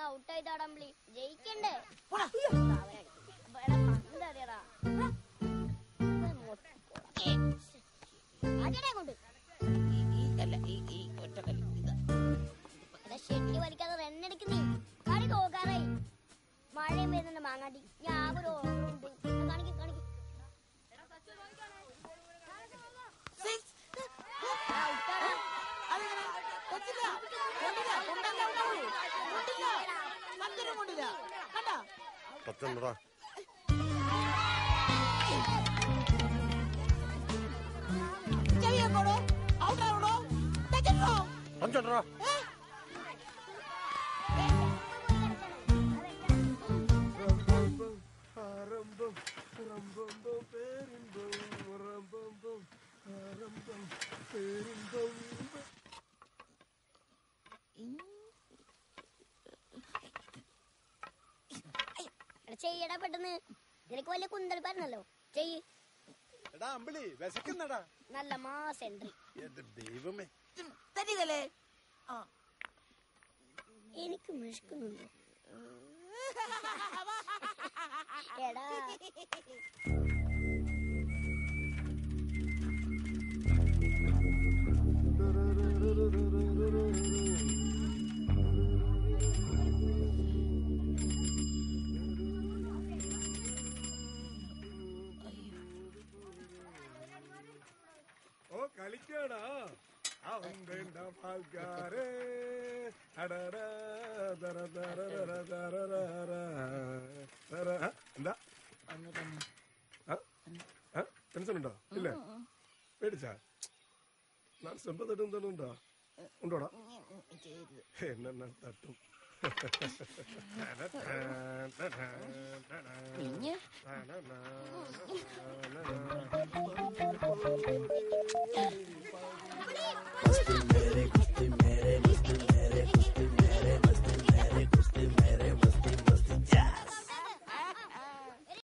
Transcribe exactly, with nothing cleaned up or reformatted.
ഔട്ടായിട്ടാടംബ്ലി ജയിക്കണ്ടേ കൊണ്ട് ഷെട്ടി വലിക്കാതെ റണ്ണടിക്കുന്നേ കളി നോക്കാറായി മഴയും വരുന്നുണ്ട് മാങ്ങാട്ടി ഞാൻ ഒരു ഓർമ്മയുണ്ട് കാണിക്ക് കാണിക്ക് പത്തൊമ്പതാ അഞ്ചോട്ടാ ചെയ്യടാ പെട്ടെന്ന് നിനക്ക് വലിയ കുന്തളിപ്പായിരുന്നല്ലോ ചെയ്യ് നല്ല മാസ് എൻട്രി ദൈവമേ എനിക്ക് വിശക്കുന്നുണ്ടോ എടാ ഓ കളിക്കടാ എന്താ ടെൻഷൻ ഉണ്ടോ ഇല്ലേ പേടിച്ചാ ഞാൻ സെമ്പത്തിട്ട് എന്തുണ്ടോ ഉണ്ടോടാ എന്നെ തട്ടും പിന്നെ